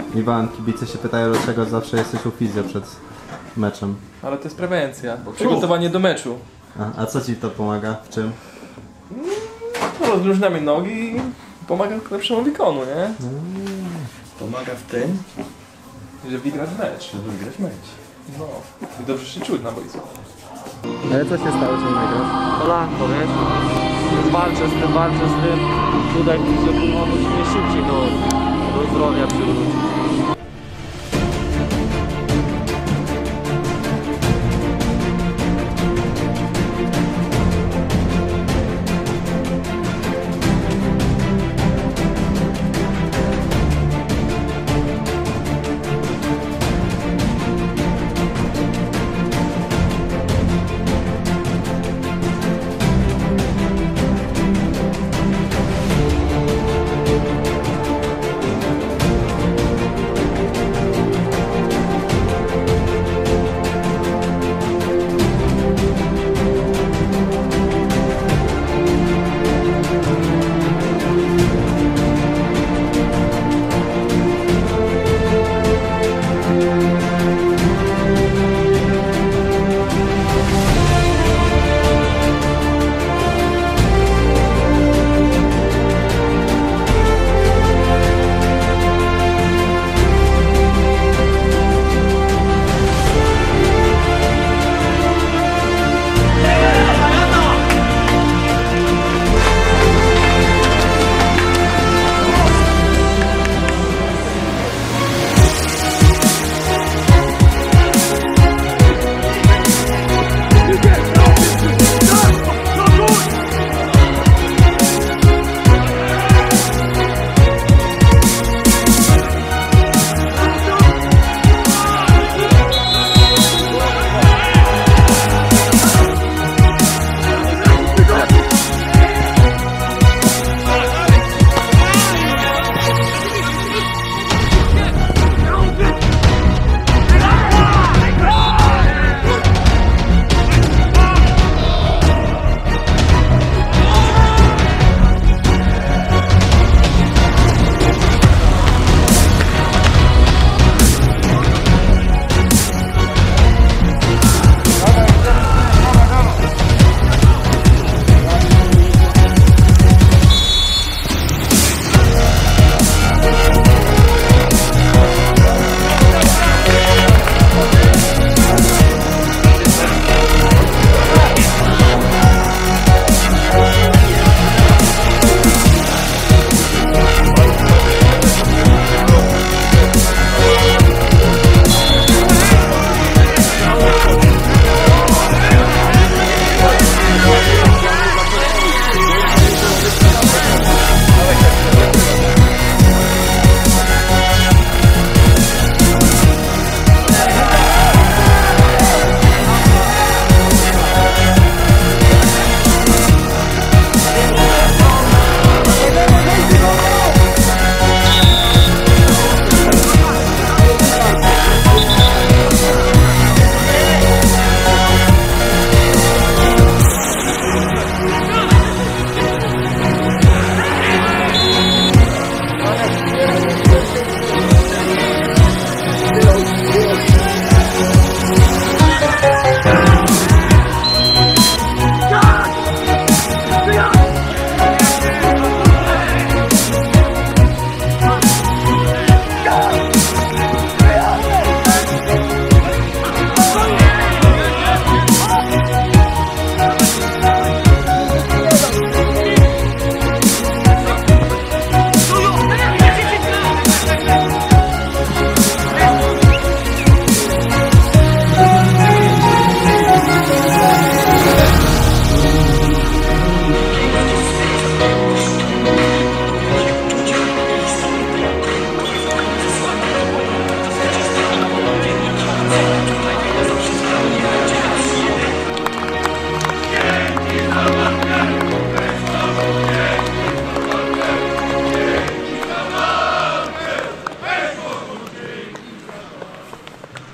Iwan, kibice się pytają, dlaczego zawsze jesteś u fizjo przed meczem. Ale to jest prewencja, przygotowanie do meczu. A co ci to pomaga? W czym? Rozluźniamy nogi i pomaga lepszemu wikonu, nie? Pomaga w tym, Żeby wygrać mecz. żeby wygrać mecz. No. I dobrze się czuć na boisku. Ale co się stało, że nie grasz? Kolanko, wiesz? Walczę z tym. Tutaj kurczę, pulmono śmieszył